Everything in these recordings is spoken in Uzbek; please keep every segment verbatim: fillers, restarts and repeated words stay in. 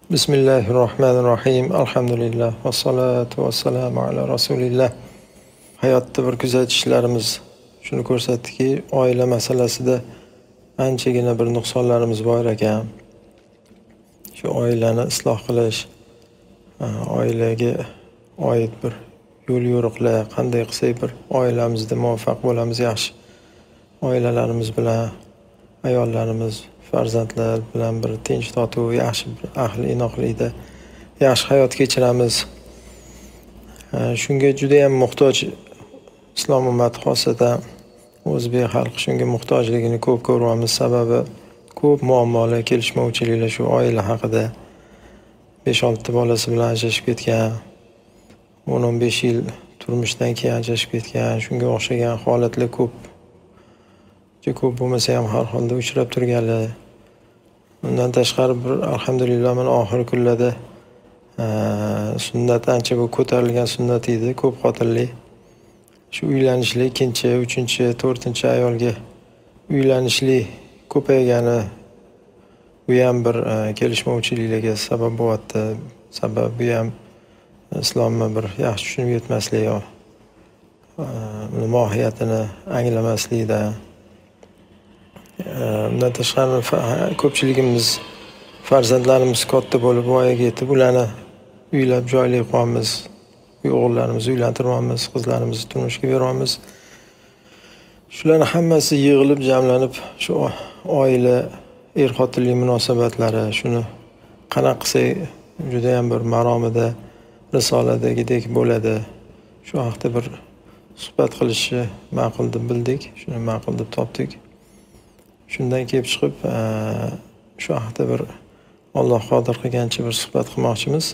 Bismillahirrohmanirrohim. Alhamdulillah. Vassalatu vassalamu ala rasulillah. Hayotda bir kuzatishlarimiz shuni ko'rsatdiki, oila masalasida anchagina bir nuqsonlarimiz bor ekan. Shu oilani isloh qilish, oilaga oid bir yo'l yo'riqlar qanday qilsak bir oilamizda muvaffaq bo'lamiz, yaxshi oilalarimiz bilan, ayollarimiz, farzandlar bilan bir tinch totuv, yaxshi bir ahli inoqlikda yaxshi hayot kechiramiz. Shunga juda ham muhtoj islom ummati, xosatan o'zbek xalqi shunga muhtojligini ko'p ko'ryapmiz. Sababi ko'p muammolar, kelishmovchiliklar shu oila haqida. besh olti bolasi bilan ajrashib ketgan, o'n o'n besh yil turmushdan keyin ajrashib ketgan, shunga o'xshagan holatlar ko'p. Ko'p bo'lmasa ham har holda uchrab turganlar. Undan tashqari bir alhamdulillah mana oxir kunlarda sunnat ancha bu ko'tarilgan sunnat edi, ko'p xotinli. Shu uylanishlik ikkinchi, uchinchi, to'rtinchi ayolga uylanishlik ko'paygani bu ham bir kelishmovchiliklarga sabab bo'lyapti. Sabab bu ham islomni bir yaxshi tushunib yetmaslik, uni mohiyatini anglamaslikda. Undan tashqari ko'pchiligimiz farzandlarimiz katta bo'lib voyaga yetib, ularni uylab joyli qo'yamiz, o'g'illarimizni uylantiramiz, qizlarimizni turmushga beramiz. Shularning hammasi yig'ilib, jamlanib shu oila, er-xotinlik munosabatlari shuni qanaqa qilsak juda ham bir maromida risoladagidek bo'ladi. Shu haqda bir suhbat qilishni ma'qul deb bildik, shuni ma'qul deb topdik. Shundan kelib chiqib, shu haqda bir Alloh qodir qilgancha bir suhbat qilmoqchimiz.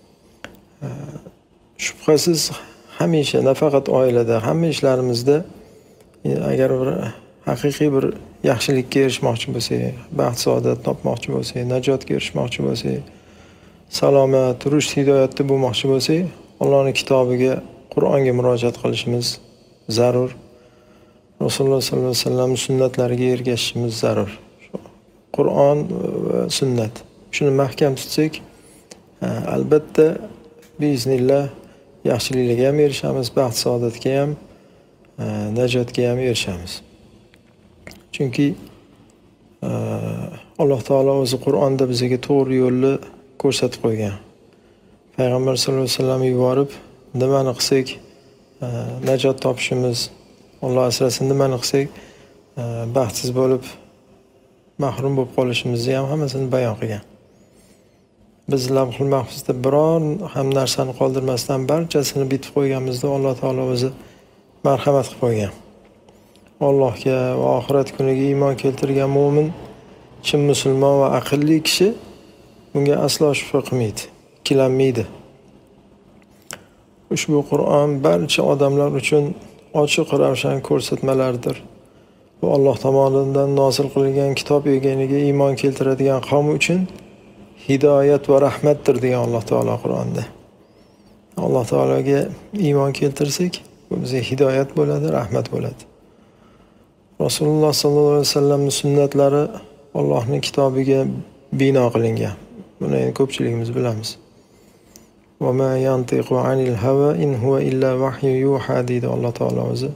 Shubhasiz hamisha nafaqat oilada, hamma ishlarimizda agar bir haqiqiy bir yaxshilikka erishmoqchi bo'lsak, baxt saodat topmoqchi bo'lsak, najotga erishmoqchi bo'lsak, salomat, rushd hidoyatda bo'lmoqchi bo'lsak, Allohning kitobiga, Qur'onga murojaat qilishimiz zarur. Rasululloh sollallohu alayhi vasallam sunnatlariga ergashishimiz zarur. Qur'on va sunnat. Shuni mahkam tutsak, albatta biiznillah yaxshiliklarga ham erishamiz, baxt saodatga ham, najotga ham erishamiz. Chunki Alloh taolo o'zi Qur'onda bizga to'g'ri yo'lni ko'rsatib qo'ygan. Payg'ambar sollallohu alayhi vasallam yuborib, nimani qilsak najot topishimiz, Alloh asrasin, nimani qilsak baxtsiz bo'lib mahrum bo'lib qolishimizni ham hammasini bayon qilgan. Biz lavhul mahfuzda biron ham narsani qoldirmasdan barchasini bitib qo'yganimizda Alloh taolo o'zi marhamat qilib qo'ygan. Allohga va oxirat kuniga iymon keltirgan mu'min, chin musulmon va aqlli kishi bunga aslo shubha qilmaydi, ikkilanmaydi. Ushbu Qur'on barcha odamlar uchun ochiq ravshan ko'rsatmalardir. Bu Alloh tomonidan nozil qilingan kitob eganiga iymon keltiradigan qavm uchun hidoyat va rahmatdir degan Alloh taolo Qur'onda. Alloh taologa iymon keltirsak, bu bizga hidoyat bo'ladi, rahmat bo'ladi. Rasululloh sollallohu alayhi vasallamning sunnatlari Allohning kitobiga bino qilingan. Buni endi ko'pchiligimiz bilamiz. Va ma yantiqu anil hawa in huwa illa vahyu yuha deydi Alloh taolo o'zi.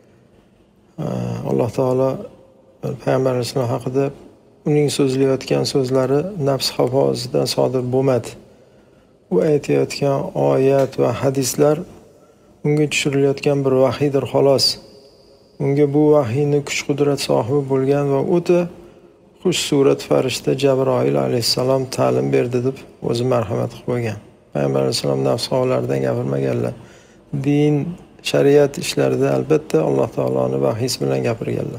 Alloh taolo Payg'ambar alayhisalom haqida uning so'zlayotgan so'zlari nafs havosidan sodir bo'lmadi. U aytayotgan oyat va hadislar unga tushirilayotgan bir vahiydir xolos. Unga bu vahiyni kuch-qudrat sohibi bo'lgan va o'ta xush surat farishta Jabroil alayhisalom ta'lim berdi deb o'zi marhamat qilib qo'ygan. Payg'ambar alayhisalom nafs havolaridan gapirmaganlar. Din, shariat ishlarida albatta Alloh taoloning vahiysi bilan gapirganlar.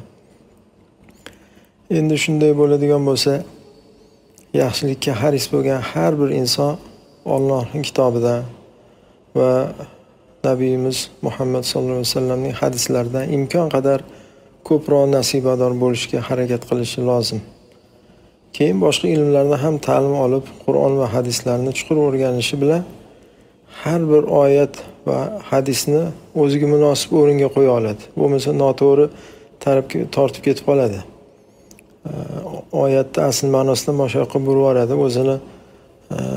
Endi shunday bo'ladigan bo'lsa, yaxshilikka haris bo'lgan har bir inson Allohning kitobidan va Nabiyimiz Muhammad sollallohu alayhi vasallamning hadislaridan imkon qadar ko'proq nasibador bo'lishga harakat qilishi lozim. Keyin boshqa ilmlardan ham ta'lim olib, Qur'on va hadislarni chuqur o'rganishi bilan har bir oyat va hadisni o'ziga munosib o'ringa qo'ya oladi. Bo'lmasa noto'g'ri tarafga tortib ketib qoladi. Oyatda asl ma'nosidan boshqa qilib yuboradi, o'zini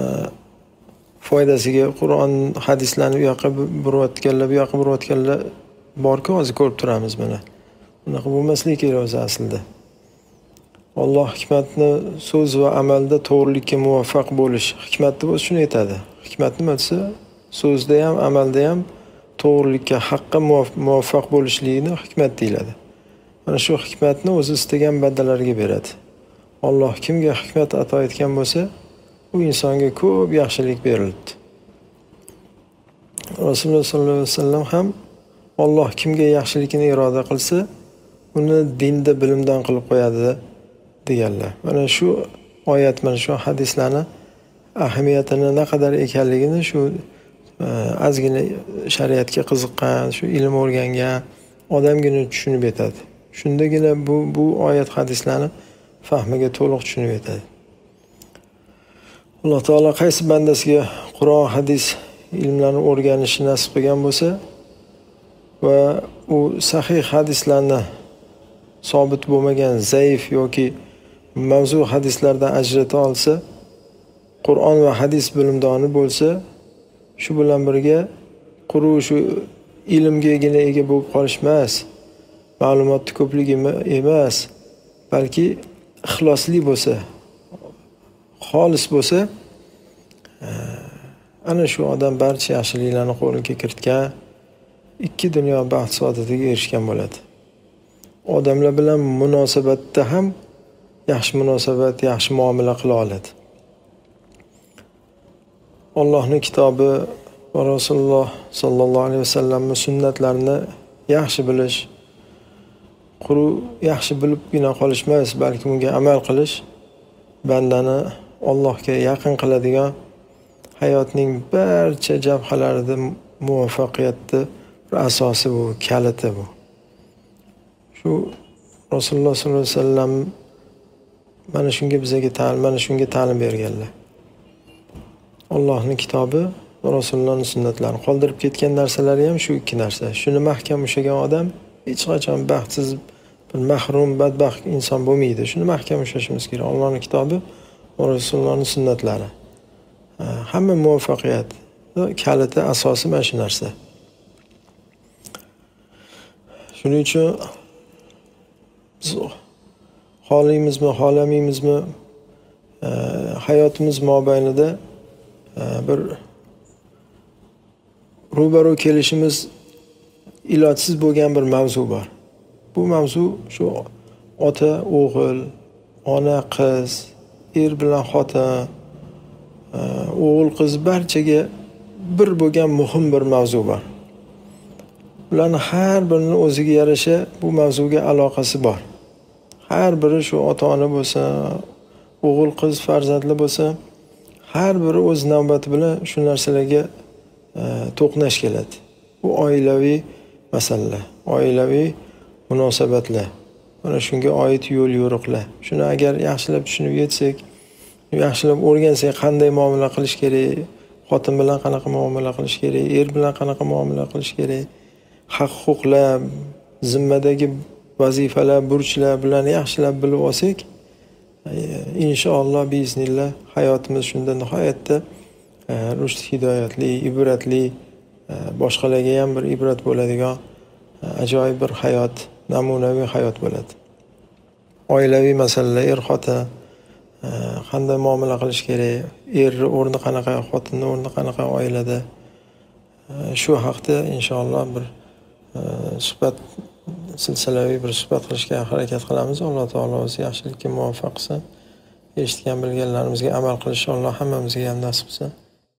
foydasiga Qur'on hadislarni u yoqqa burayotganlar, bu yoqqa burayotganlar bor-ku, hozir ko'rib turamiz mana. Bunaqa bo'lmasligi kerak o'zi aslida. Alloh hikmatni so'z va amalda to'g'rilikka muvaffaq bo'lish. Hikmat deb o'zi shuni aytadi. Hikmat nima desa, so'zda ham, amalda ham to'g'rilikka, haqqa muvaffaq bo'lishlikni hikmat deyiladi. Mana shu hikmatni o'zi istagan bandalarga beradi. Alloh kimga hikmat ato etgan bo'lsa, u insonga ko'p yaxshilik berildi. Rasululloh sollallohu alayhi vasallam ham Alloh kimga yaxshilikni iroda qilsa, uni dinda bilimdan qilib qo'yadi deganlar. Mana shu oyat, mana shu hadislarni ahamiyatini naqadar ekanligini shu ozgina shariatga qiziqqan, shu ilm o'rgangan odamgina tushunib yetadi. Shundagina bu bu oyat hadislarni fahmiga to'liq tushunib yetadi. Alloh taolo qaysi bandasiga Qur'on, hadis ilmlarini o'rganishni nasib qilgan bo'lsa va u sahih hadislarni sobit bo'lmagan zaif yoki mavzu hadislardan ajrata olsa, Qur'on va hadis bilimdoni bo'lsa, shu bilan birga quruq shu ilmgagina ega bo'lib qolish emas, ma'lumotni ko'pligi emas, balki ixlosli bo'lsa, xolis bo'lsa, ana shu odam barcha yaxshiliklarni qo'lga kiritgan, ikki dunyo baxt saodatiga erishgan bo'ladi. Odamlar bilan munosabatda ham yaxshi munosabat, yaxshi muomala qila oladi. Allohning kitobi va Rasululloh sollallohu alayhi vasallamning sunnatlarini yaxshi bilish, quruq yaxshi bilibgina qolish emas, balki unga amal qilish bandani Allohga yaqin qiladigan, hayotning barcha jabhalarida muvaffaqiyatni bir asosi bu, kaliti bu. Shu Rasululloh sollallohu alayhi vasallam mana shunga bizga ta'lim, mana shunga ta'lim berganlar. Allohning kitobi va Rasulullohning sunnatlari. Qoldirib ketgan narsalari ham shu ikki narsa. Shuni mahkam ushlagan odam hech qachon baxtsiz, bir mahrum, badbaxt inson bo'lmaydi. Shuni mahkam ushlashimiz kerak. Allohning kitobi va Rasulullohning sunnatlari. Hamma muvaffaqiyat kaliti, asosi mana shu narsa. Shuning uchun xohlaymizmi, xohlamaymizmi, hayotimiz mobaynida bir ro'baro kelishimiz ilojsiz bo'lgan bir mavzu bor. Bu mavzu shu ota, o'g'il, ona, qiz, er bilan xotin, o'g'il, qiz barchaga bir bo'lgan muhim bir mavzu bor. Ularning har birining o'ziga yarasha bu mavzuga aloqasi bor. Har biri shu ota-ona bo'lsa, o'g'il, qiz, farzandli bo'lsa, har biri o'z navbati bilan shu narsalarga to'qnash keladi. Bu oilaviy masalalar, oilaviy munosabatlar. Mana shunga oid yo'l yo'riqlar. Shuni agar yaxshilab tushunib yetsak, yaxshilab o'rgansak, qanday muomala qilish kerak, xotin bilan qanaqa muomala qilish kerak, er bilan qanaqa muomala qilish kerak, haq-huquqlar, zimmadagi vazifalar, burchlar bilan yaxshilab bilib olsak, inshaalloh biiznillah hayotimiz shunda nihoyatda rushd, hidoyatli, ibratli, boshqalarga ham bir ibrat bo'ladigan ajoyib bir hayot, namunaviy hayot bo'ladi. Oilaviy masalalar, er xotin qanday muomala qilish kerak, er o'rni qanaqa, xotinning o'rni qanaqa oilada, shu haqda inshaalloh bir suhbat, silsilaviy bir suhbat qilishga harakat qilamiz. Alloh taolo o'zi yaxshilikka muvaffaq qilsin. Eshitgan bilganlarimizga amal qilish Alloh hammamizga ham nasib qilsin.